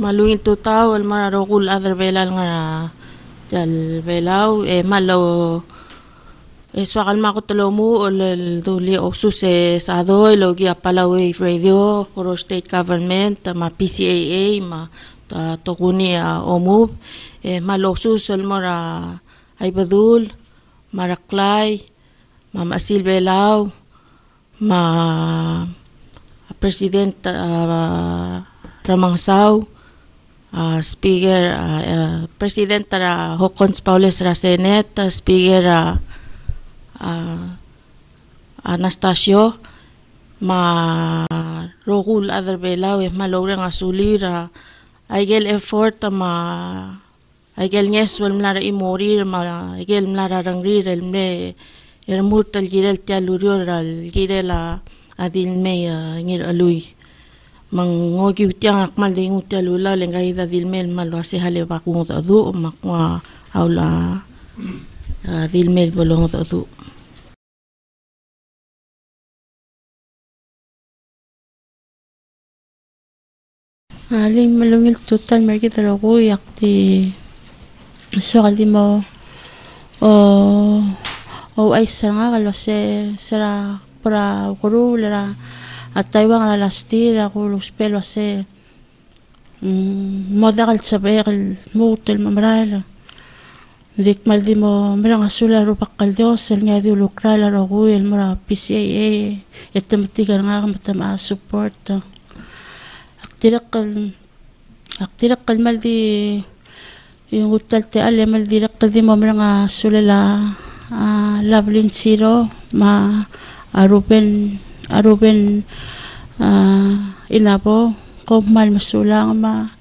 maluin tu tau el mararokul other belal nga dal belaw malo swakal makutolomu el duli osus sado lo gia Palawe radio Koro state government ma PCAA ma tokuni omub malo osus el mara aibadul maraklay ma masil belaw ma president Ramangsaw speaker president ra Hokons Paules ra Senate speaker Anastasio ma rogul other belaw malograng asulir aigel effort ma aigel nyeswel mlara imorir ma aigel mlara rangrir elme ermurtal girel tialurio ral girela adil me ngir alui mangogi utiang akmal de ngutia lula lengai da dilmel malo ase hale bakung adu makwa aula dilmel bolong adu aling malungil total mergi tarago yakti swakali mo o ay saranga kalose sera para guru lera atay wang lalasti la guru spelo se moda kal sabe kal mutel mamral dik maldi mo merang asula rupak kal Dios el ngadi lukra la rogu el mara PCAA etemtigar nga matama support aktirak kal maldi yung utal te ale maldi rakal di mo merang asula la Lovelin Zero ma Ruben inabo komal masulang ma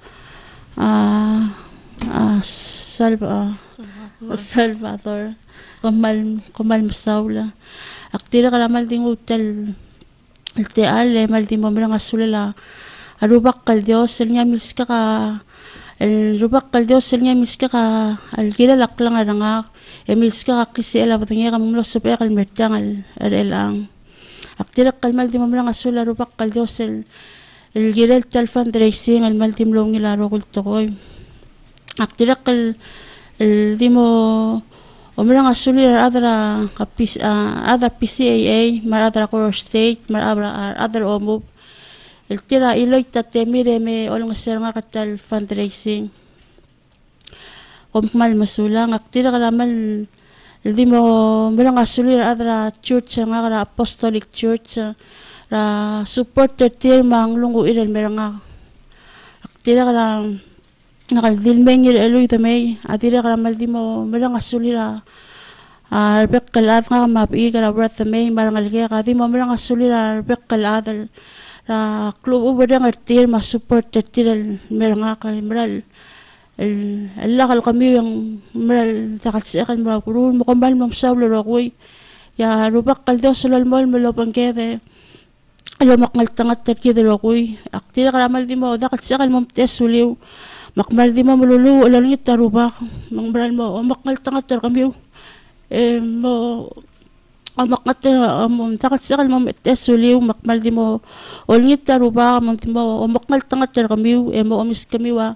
Salvador komal masawla aktira kalamal ding hotel te ale mal di mo merang asulala arubak kal Dios el nya miska ka el rubak kal Dios el nya miska ka al gila laklang arangak miska ka kisi ela batangya kamlo sope kal mertang al elang aktira kalmal di mo merang asula rubak kal Dios el girel tal fundraising al mal tim long ilaro kul tokoy aktira kal di mo merang asuli adra other PCAA mar adra Koro state mar other omub el tira iloy tatemire me olong seranga katal fundraising kompmal masulang aktira kalamal di mo merang asuli adra church nga kara apostolic church ra supporter tir manglungu irel meranga aktira kala nakal dilmeng ir eloy tamay atira kalamal di mo merang asuli ra arbek kalat nga mapi kara brat tamay marangal kaya di mo merang asuli ra arbek kalat ra club ubadang artir ma supporter tir meranga kay meral lakal kami yung meral takatsakan mara kurun mo kambal mam sawlo rakoy ya rubak kal Dios lalmol malopang kede alo makmal tangat terkide rakoy aktira kalamal di mo takatsakan mam tesuliw makmal di mo malulu alalungit tarubak mang meral mo makmal tangat ter kami mo makmat takatsakan mam tesuliw makmal di mo olungit tarubak mam di mo makmal tangat ter kami mo omis kami wa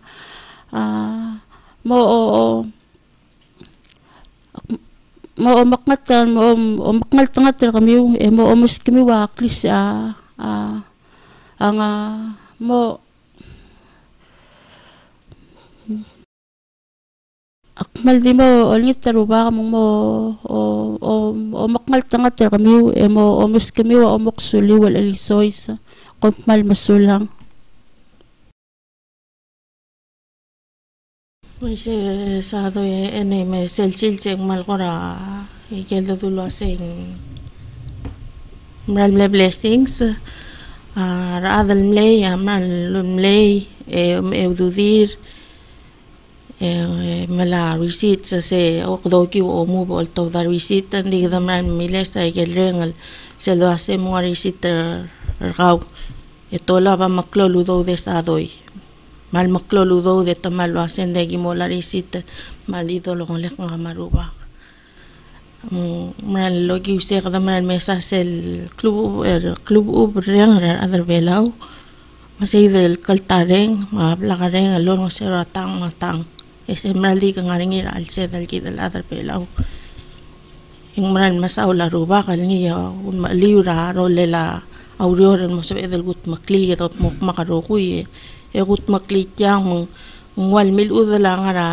mo makmatan mo makmal tangat ter kami mo omus kami wa klis ang mo akmal di mo olingit taruba mo makmal tangat ter kami mo omus kami wa omoksuli wal alisoy sa kompmal masulang pues sado me selsil seng mal kora ikel dulo seng mral blessings ra adal mlay mal mlay eududir mala receipt se okdo ki o mo bol to da receipt ndi da mral miles ikel rengal se lo hace mo receipt raw etola ba makloludo de sadoy mal makloludo de tamal lo hacen de gimola receipt mal idolo con lek ngamaruba mal lo ki usé kada mal mesa el club ub reng adar belaw masay del kaltareng blakareng alon masera tang matang esemrali ka ngaringi al sedal kidal adar pelaw yung maran masaw la ruba kal niya un maliura rolela aurioran mo sa edal gut makli at mo makarokuy gut makli yang wal mil udala ngara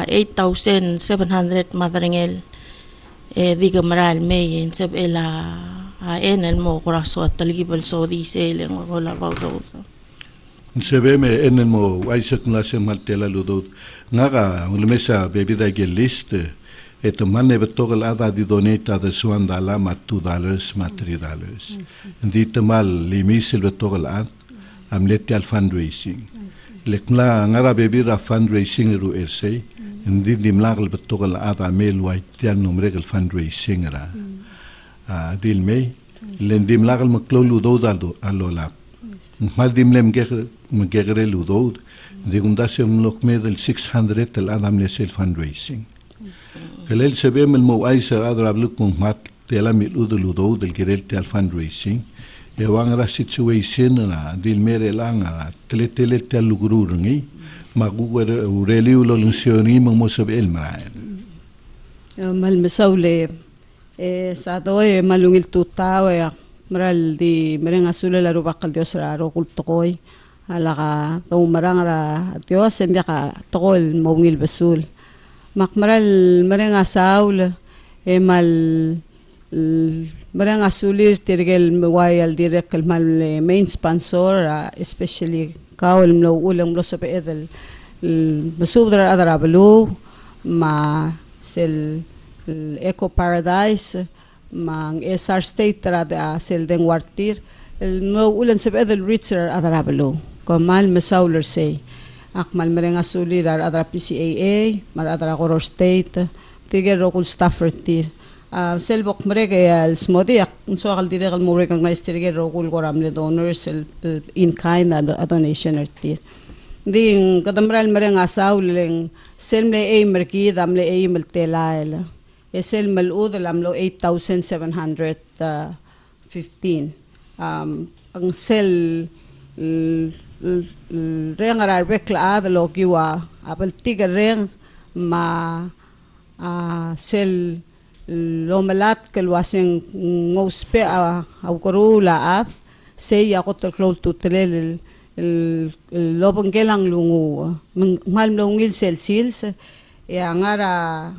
8,700 madarengel diga maral may sab ela enel mo kuraso at taligibal so di seleng wala baw Sebe me enen mo Isaac nase maltela ludod ngaga ulmesa bebida list et manne betogal ada di donate ada $1 mat $2 mat $3 ndi temal limisel betogal ad amleti al fundraising lekna ngara bebida fundraising ru erse ndi dimlagal betogal ada mel waitian numre el fundraising ra dilme lendim lagal maklo ludod alola mal dimlem مجرى لودود ديكم داسم لقمة del 600 الأدم لسه fundraising كلال سبيم الموعيسر أضرب لكم مات تلام يلود لودود الجريل تال fundraising يوان را situation نا ديل مير لانغ تلتل تال لغرورني ما جوجر وريلي ولا لنسيوني ممسب المراين مال مسؤول سادوي مالون التوتاوي مرال دي مرين أسولة لروباق الديوس رارو قلت قوي alaka tong marangara Dios hindi ka tokol mawngil basul makmaral marang asaul mal marang asulir tirgel mawayal direk mal main sponsor especially kawal mlo ulang mlo sa pedal masubdra adarabalo ma sel Eco Paradise mang SR State trada sel den wartir mlo ulan sa pedal richer adarabalo Kamal masauler say akmal merenga sulir adra PCAA mar adra Goror State tiger rokul Stafford tir selbok mereka al smodi ak so akal dire al mo recognize tiger rokul goramle donors in kind donation tir ding kadamral merenga sauleng selmle ay merki damle ay meltelael esel malud lamlo 8,715 ang sel reng arar bekla lo kiwa apel tiga reng ma sel lo melat kelwaseng ngospe au korula sei ako tolol tutelel lo pengkelang lungu mal lungil sel sils ya ngara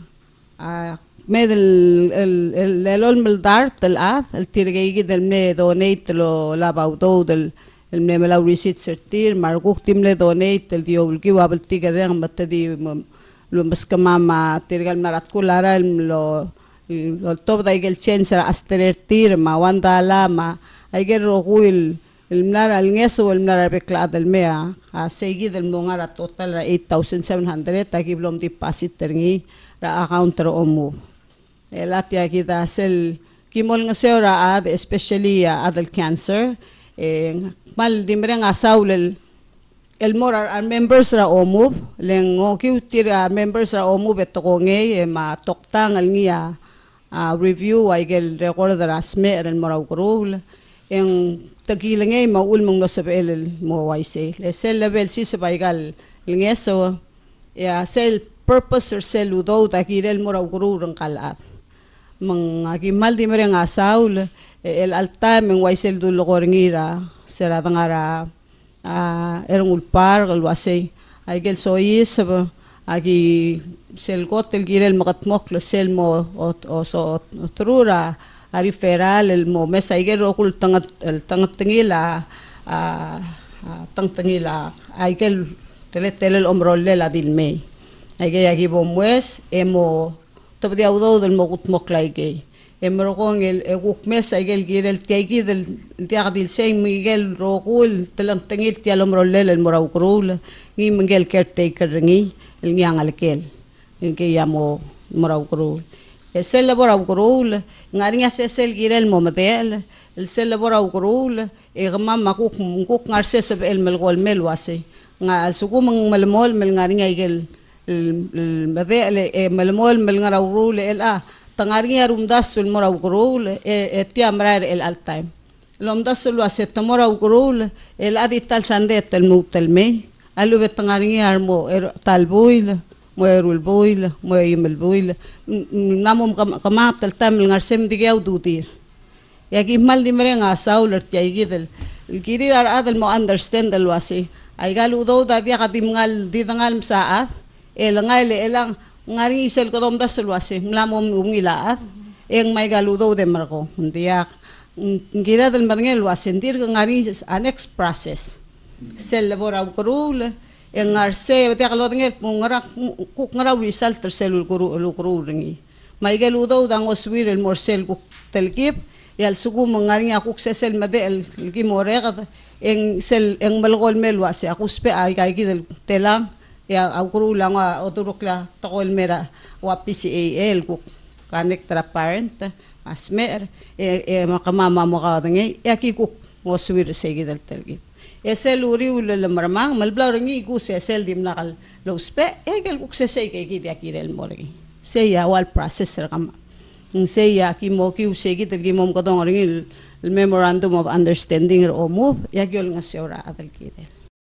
medel el meldart el el tirgei del me donate lo la baudo del الملا وريسيت سرتير ماركوك تملي دونيت الديو الكيوا بالتيجرين بتدي لو مسكما ما تيرجال مرات كولارا لو التوب دا يجل تشينسر استرتير ما واندالا ما يجل روغويل الملار الناس والملار بكلاد الميا سيجي المونغارا توتال 8,700 تجيب لهم ديباسيت ترني را أكاونتر أمو لاتيا كده سل كيمول نسيورا ad especially adult cancer mal dimreng asaul el morar ar members ra omub leng ngokiu tira members ra omub etokongei ma toktang al ngia review aigel record rasme el moraw grul en tagilengei ma ulmong no sabel mo waise le sel level si se baigal lingeso ya sel purpose or sel udo takirel moraw grul kalat mang agimal dimreng asaul el alta men waisel dulo korngira sera dangara erong ulpar galwase aigel sois agi sel gotel girel makatmok lo sel mo o so trura ari feral el mo mesa aigel rokul tangat tangila tangtangila aigel tele omrolle la dilme aigel agi bomwes emo tobdi audo del mogutmok laige emrokong el egukmes aigel girel tiagi del tiagdil sei miguel rokul telang tengil tialom rollel el morawkrul ngi miguel caretaker ngi el nyangal kel ngi yamo morawkrul esel morawkrul ngarinya sesel girel momadel el sel morawkrul egma makuk nguk ngarse sab el melgol melwase nga al sukum melmol mel ngarinya aigel el madel melmol mel ngarawrul el tangari arumdas sul morawgrul etiamrar el altaim lomdas lo aset tamora ugrul el adital sandet el mutel me alu vetangaringi armo talbuil mo erul buil mo yimel buil namum kama tal tamil ngarsem digaw dudir yagi mal di merenga sauler tiagidel girir adal mo understand el wasi ay galudo da dia katimngal di tangal saat el ngal elang ngari isel ko lomdas lo wasi mlamom ungilaat eng may galudo de marko dia gira del marngel wa sentir que ngari a next process sel labora ukrul en arse te aklo ngel ngara ku ngara result sel ukru ringi may galudo dang oswir el morsel ku telkip yal sugu ngari akuk sel made el ki morega en sel en malgol melwa se akuspe ay kay gidel telang ya ukru lang oturukla tokol mera wa PCAL ku connect parent asmer makamama mo ka ngi yaki ku ngoswir segi dal telgi esel uri ulal marmang malblaw ngi ku sel dim nakal lospe egel ku sey ke gi yaki rel morgi sey ya wal processor kam sey ya ki mo ki segi telgi mom ko dong ngi memorandum of understanding o move yaki ol ngasora adal ki del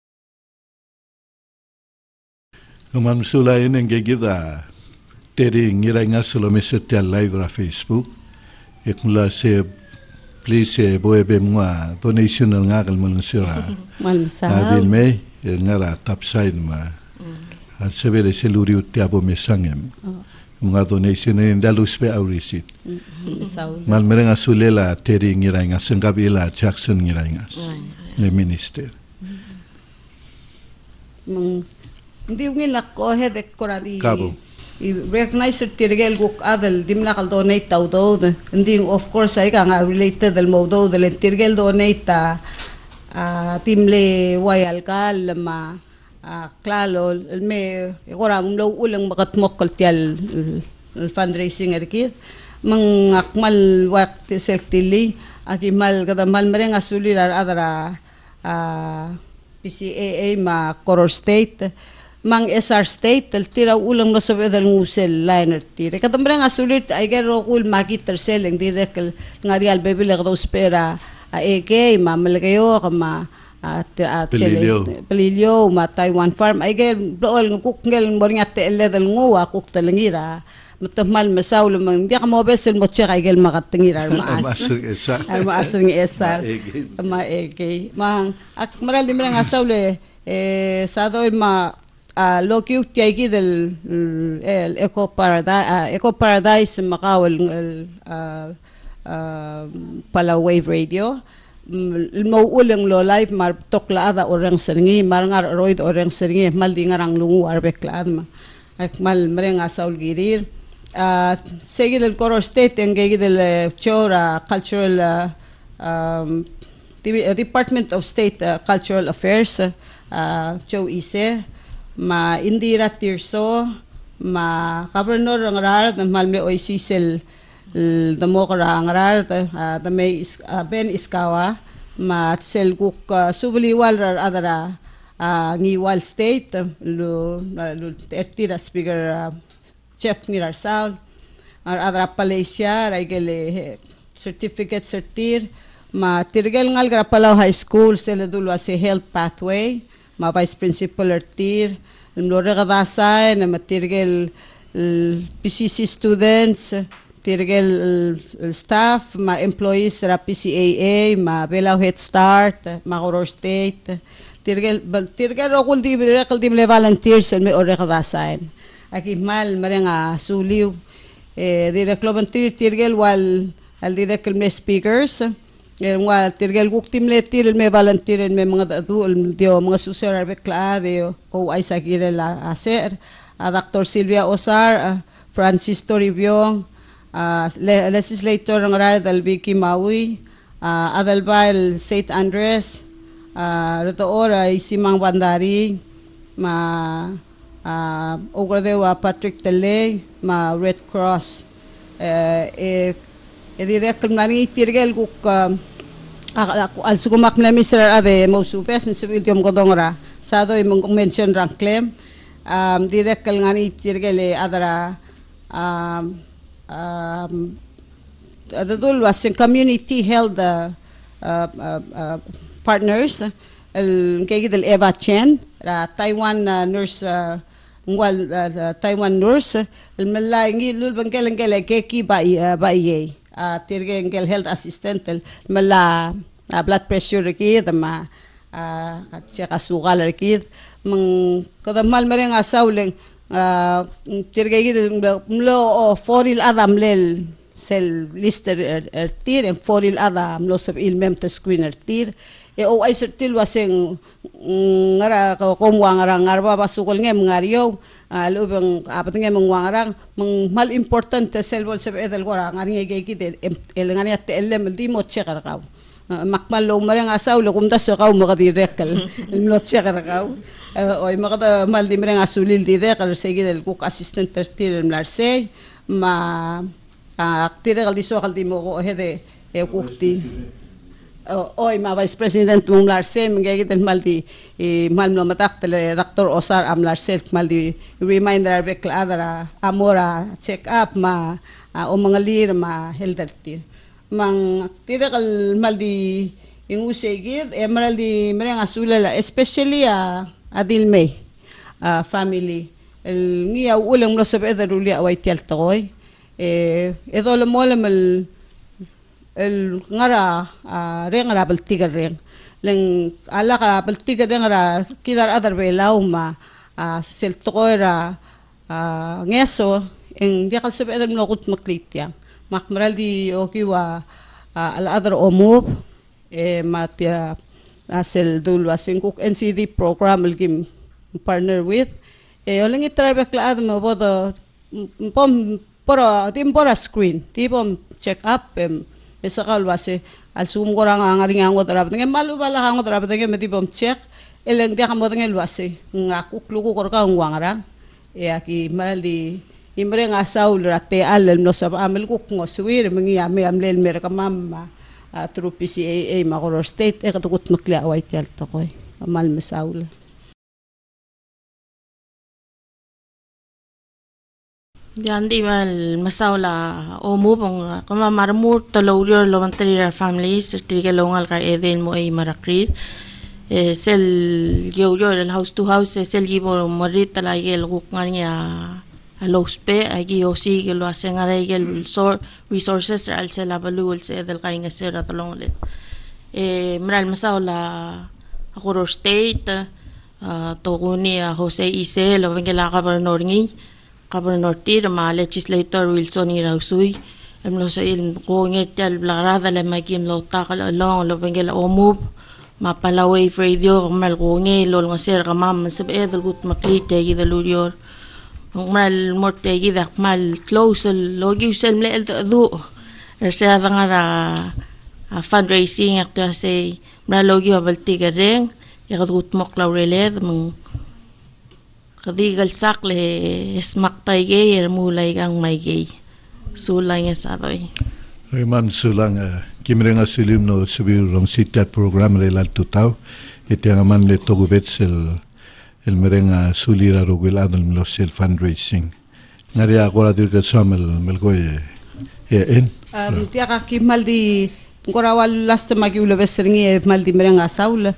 Kumam sulain ang gigida teri ngira nga solo mesetia live ra Facebook ekmula se please boebe mga donation nga kalmal sira adil me ngara tapside ma at sebele seluri utiabo mesangem mga donation ni dalus pe aurisit mal mereng asulela teri ngira nga sengabila Jackson ngira nga le minister hindi ngilak ko hedek koradi recognize tirgel guk adal dimla kal donate taw do hindi of course ay ka nga related del modo del tirgel donate timle wayal kal ma klalo me ora lo ulang makatmok kal tial fundraising erkit mang akmal wakt sektili akimal kadamal mereng asulir adara PCAA ma Koror State mang SR State tira ulang no sabi dal ngusel liner tira katambrang asulit ay gero kul makit terseleng direk ngarial bebile ka spera eke mamalagayo kama pelilio ma Taiwan farm ay gel blol kuk ngel moringa tele dal nguwa kuk talangira matamal masaul mang dia ka mo besel mo check ay gel makatingira maas maas ng SR ma eke mang ak maral di merang asaule sado ma loki tiagi del eco paradise Macau pala wave radio mau ulang lo live mar tokla ada orang seringi marangar roid orang seringi mal di ngarang lungu arbeklaan ma ak mal merenga saul girir segi del Koror State engegi del chora cultural Department of State Cultural Affairs Chow Ise ma Indira Tirso ma Governor ng rar ng malme oisisel demokra ng rar da may Ben Iskawa ma selguk subliwal rar adara ngiwal state lu tertira speaker chef ni Rarsal adara Malaysia raigele certificate certir ma tirgel ngal grapalaw high school sela dulwa se health pathway ma vice principal artir lore kadasay na matirgel PCC students tirgel staff ma employees ra PCAA ma Belaw Head Start ma Koror State tirgel okul di le volunteers me ore kadasay akimal marenga suliw direk volunteer tirgel wal al direk me speakers nga tirgel guk timle tir me volunteer me mga adul dio mga suser bekla dio o ay sagire la aser Dr. Silvia Osar Francis Toribio legislator ng rar dal Vicky Maui adalbal St. Andres rito ora Simang Bandari ma ogradewa Patrick Tele ma Red Cross direk nani tirgel guk al sukumak na misra ade mo supes en civilium godongra sado imong mention rank claim direk kal ngani tirgele adara adadul was in community held partners kay del Eva Chen Taiwan nurse Taiwan nurse malay lul bangkel keki ba iye tirge ngel health assistant mala blood pressure ki ma check sugar ki mang kadamal mereng asawleng tirge ki mlo foril adam lel sel lister tir en foril adam lo sab ilmem te screener tir o ay sertil waseng ngara komwangara ngarba basukol ngem ngariyo lubang apat ngem ngwangarang mal important sel bol sab edel gora ngari ngeki de el ngani at elem di mo checkar kaw makmal lo marang asaw lo kumda so kaw mo kadi rekal lo checkar kaw oy makada mal di marang asulil di rekal segi del cook assistant tir mlarse ma tire kal di so kal di mo ko hede e cookti oy ma vice president mong larse mengegi del maldi mal no matak tele Dr. Osar am larse maldi reminder be kladara amora check up ma o mangalir ma helderti mang tire kal maldi ingusegid emeraldi mereng asulala especially adil may family el ngia ulang lo sabe daruli awai tial toy edo lo molam el ngara rengara baltiga reng leng ala ka baltiga rengara kidar adar belaw ma sel tokoira ngeso en dia kal sabe adar mlokut maklitya makmaral di okiwa al adar omub matia asel dul wasing cook NCD program elgim partner with oling itrabe klad mo bodo pom pora timpora screen tipom check up esakal wase al sum gorang angari ngango tarap ngem malu bala ngango tarap ngem meti bom check eleng dia kambo ngel wase ngaku kluku korka ngwangara aki maral di imre ngasaw rate al no sab amel kuk ngoswir mengi ame amlel mer kamam through PCAA Magoror State katukut maklia away tial tokoy amal mesaul Yan di mal masawla o mo bang kama marmur talawrio lo mantalira families tiga longal ka eden mo ay marakrit sel gyoyo el house to house sel gibo morit tala yel guk nganya alospe agi osi que lo hacen a el resources al se la balu el se del kainga sera talonglet mral masawla Agoro State toguni Jose Ise lo vengela gobernador ngi Governor Tir ma legislator Wilson Irausui lo sa il ko ngetal blarada le magim lo takal along lo bengela omub ma palaway radio mal ko ngi lo ngaser kamam sab edel gut maklite gi dalurior mal morte gi dak mal close lo gi usel le el do sa ngara fundraising akta say mal lo gi balti gareng ya gut moklawreled mong kadigal sakle smak taigay mulay gang maygay sulang ya sadoy Ma'am sulang kimrenga silim no subir rom sitat program relal tutaw iti nga man le togubets el merenga sulira rogwil adal mlo sel fundraising ngari ako radir ka samel melgoy en tiya ka kimal di ngorawal last magi ulo besringi mal di merenga saul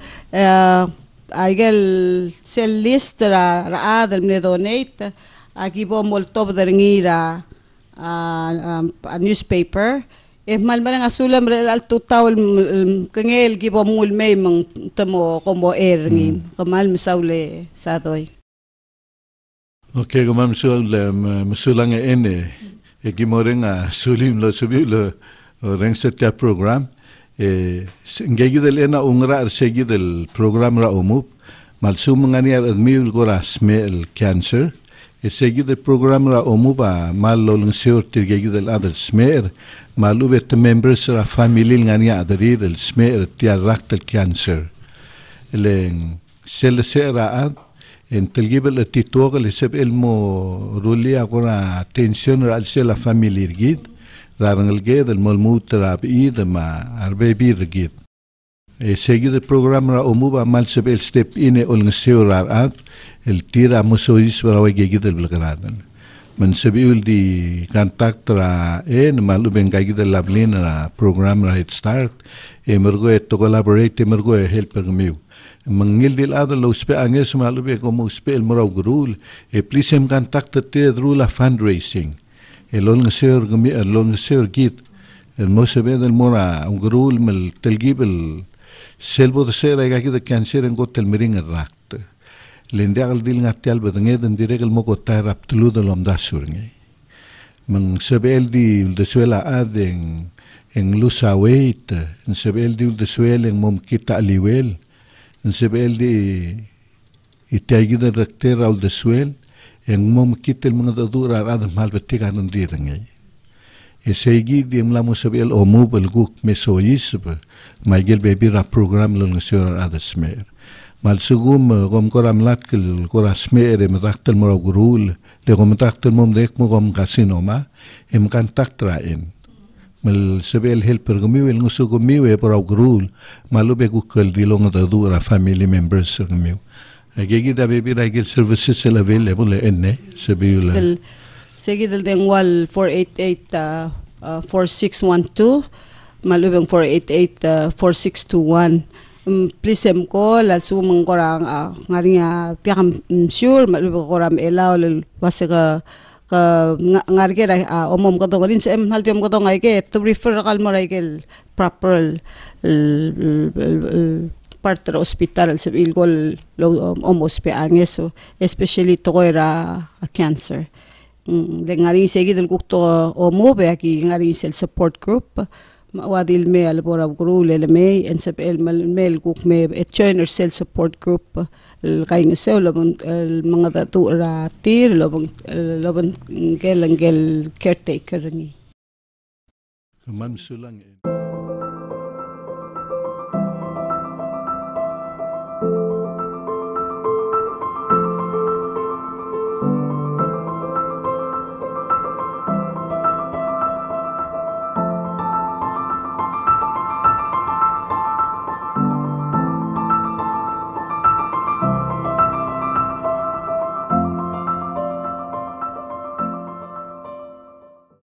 Aigel sel list ra adel me donate aquí bomol top derngira a newspaper mal marang asulam rel al tutaw kengel gibo mul may mang tamo como ngi kamal misaule sadoy Okay kumam masulang ene gimorenga sulim lo subilo reng setia program ngegi del ena ungra segi del program ra umub mal sumangani admiul gora smell cancer segi del program ra umuba mal lolung seur tirgegi del adal smer malu bet members ra family ngani adri del smer tia rectal cancer leng sel sera ad en telgibel titogel seb elmo rulia gora tension ra sel family gid Rangal ged el molmut rabi ma arbe bir gid segi de program ra umuba mal seb el step ine ol ngseorar at el tira musois rawe gid el belgradan Men sabiul di contact ra malu ben kay kita lablin na program ra Head Start mergo to collaborate mergo help kamiu mangil dil ado lo spe anges malu be como spel morau grul please em contact te drula fundraising lon ngaseur kami lon ngaseur git الموسم هذا المورا وقرول من التلقيب السيلبو السيرة يجاكي ده كانسير نقول تلمرين الرقت لين داخل ديل نعتيال بدنجة دنديرك الموقع تايراب تلود لهم داسورني من سبيل دي الدسويلا آذن إن لوسا ويت إن سبيل دي الدسويل إن ممكن تأليويل إن سبيل دي يتاجي ده ركتير أو الدسويل إن ممكن تلمنغ هذا مال بتيجا نديرني Esegi di mlamu sabiel omu belguk mesoyis maigel baby ra program lo ngaseur ada smer mal sugum gom koram lat kel korasmer e mataktel mora gurul le gom taktel mom dek mo gom kasinoma em kan taktrain mal sabiel helper gamiu el ngusugum miu e pora gurul malu be gukkel di lo ngada dura family members gamiu agegi da baby ra gel services available enne sabiul Segi del dengwal 488-4612 malubeng 488-4621 please em call al sumang korang ngarinya tiakam sure malubeng koram elaw wasega ngarge omom ko rin sa em haltiom ko tong ay to refer kal mo ay proper parte del hospital sa ilgol omos pe angeso especially to era cancer ngari segi del gukto o mobe aki ngari sel support group wadil me al bora group le me en sep el mel guk me joiner sel support group kay ngesel lobon mga datu ra tir lobon ngel caretaker ni man sulang